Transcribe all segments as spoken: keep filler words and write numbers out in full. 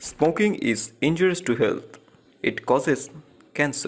Smoking is injurious to health. It causes cancer.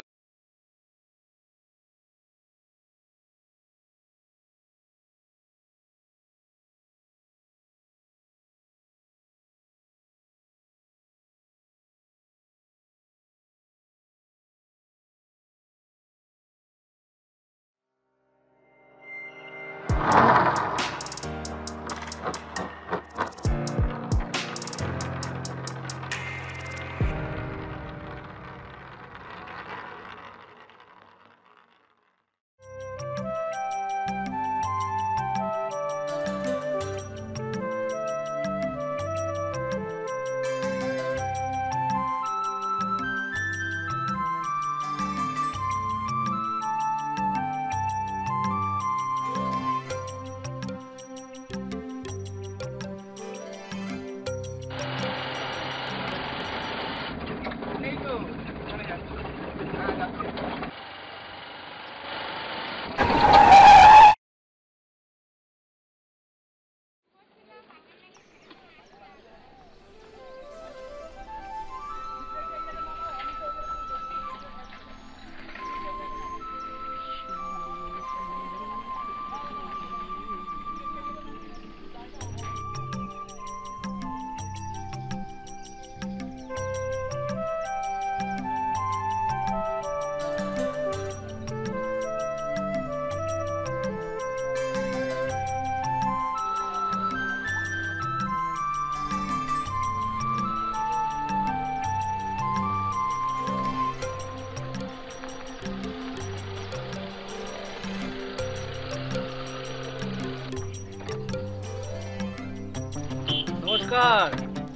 নমস্কার,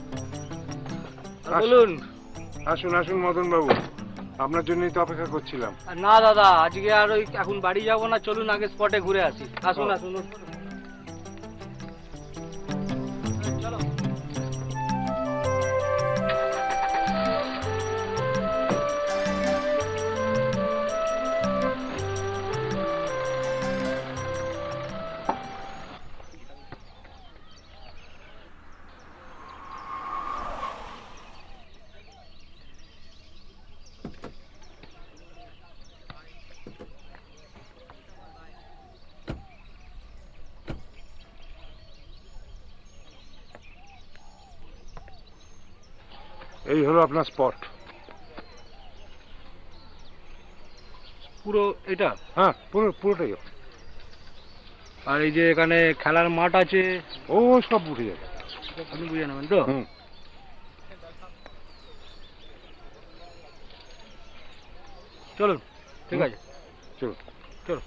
বলুন। আসুন আসুন মদন বাবু, আপনার জন্যই তো অপেক্ষা করছিলাম। না দাদা, আজকে আর ওই এখন বাড়ি যাবো না, চলুন আগে স্পটে ঘুরে আসি। আসুন আসুন চলো। এই হলো আপনার স্পট। পুরো এটা? হ্যাঁ, পুরো পুরোটাই। আর এই যে এখানে খেলার মাঠ আছে, ও সব বুঝে যাবে, আপনি বুঝে নেবেন তো? হুম, চলুন, ঠিক আছে, চলো চলো।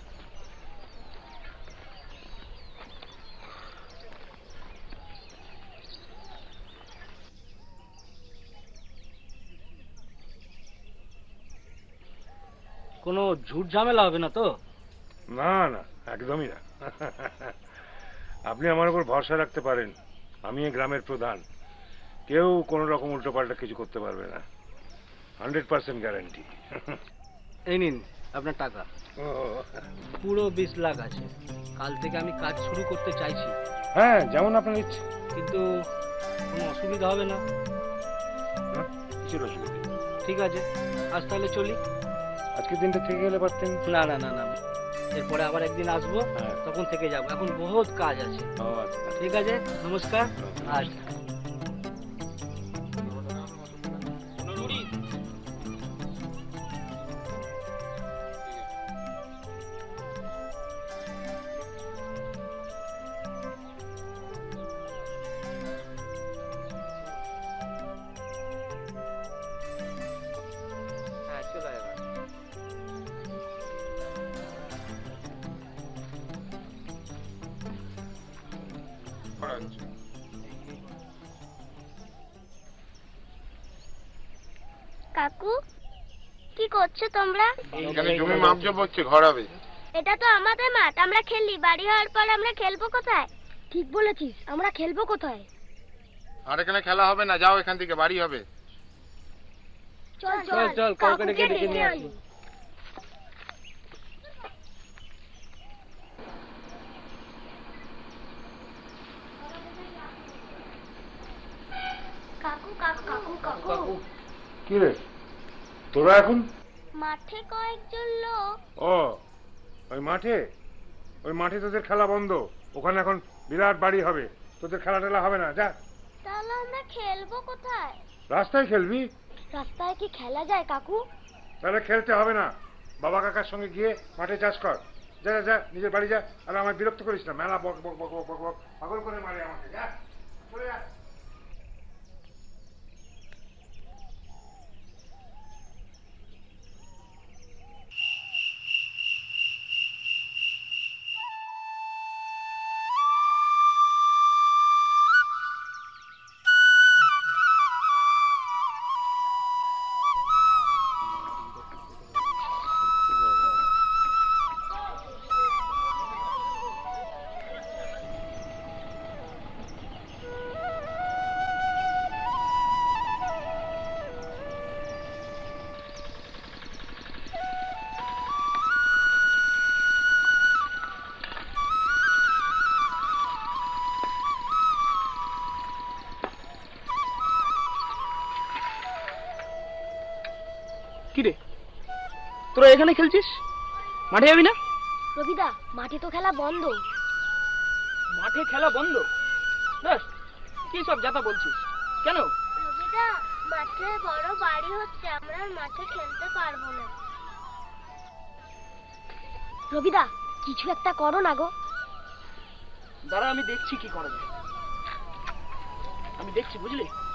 কোনো ঝুট ঝামেলা হবে না তো? না না, একদমই না। আপনি আমার উপর ভরসা রাখতে পারেন, আমি এই গ্রামের প্রধান, কেউ কোনো রকম উল্টো পাল্টা কিছু করতে পারবে না, হান্ড্রেড পার্সেন্ট গ্যারান্টি। এই নিন আপনার টাকা, পুরো বিশ লাখ আছে। কাল থেকে আমি কাজ শুরু করতে চাইছি। হ্যাঁ, যেমন আপনার ইচ্ছে। কিন্তু কোনো অসুবিধা হবে না? কিসের অসুবিধা? ঠিক আছে, আজ তাহলে চলি। আজকের দিনটা থেকে গেলে পারতেন। না না না না, এরপরে আবার একদিন আসবো, তখন থেকে যাবো, এখন বহুত কাজ আছে। ঠিক আছে, নমস্কার। আচ্ছা। কাকু, কি করছো তোমরা? এখানে জমি মাপজোপ হচ্ছে, ঘর হবে। এটা তো আমাদের মাঠ, আমরা খেলি। বাড়ি হওয়ার পর আমরা খেলবো কোথায়? ঠিক বলেছিস, আমরা খেলবো কোথায়? আর এখানে খেলা হবে না, যাও এখান থেকে, বাড়ি হবে। চল চল চল, কাউকে ডেকে নিয়ে আসি। কাকু, কাকু কাকু কাকু কাকু কি রে তোরা এখন? মাঠে কয়েকজন লোক। ও ওই মাঠে, ওই মাঠে তোদের খেলা বন্ধ। ওখানে এখন বিরাট বাড়ি হবে, তোদের খেলা টেলা হবে না। যা। তাহলে আমরা খেলবো কোথায়? রাস্তায় খেলবি? রাস্তায় কি খেলা যায় কাকু? তাহলে খেলতে হবে না, বাবা কাকার সঙ্গে গিয়ে মাঠে চাষ কর। যা যা, যা নিজের বাড়ি যা। আর আমার বিরক্ত করিস না, মেলা বক বক বক বক বক পাগল করে মারে আমাকে। যা চলে যা। কিরে তোরা এখানে খেলছিস, মাঠে যাবি না? রবিদা মাঠে তো খেলা বন্ধ। মাঠে খেলা বন্ধ? ব্যাস কি সব যাতা বলছিস, কেন? রবিদা মাঠে বড় বাড়ি হচ্ছে, আমরা আর মাঠে খেলতে পারবো না। রবিদা কিছু একটা করো না গো। দাঁড়া আমি দেখছি কি করা যায়, আমি দেখছি বুঝলি।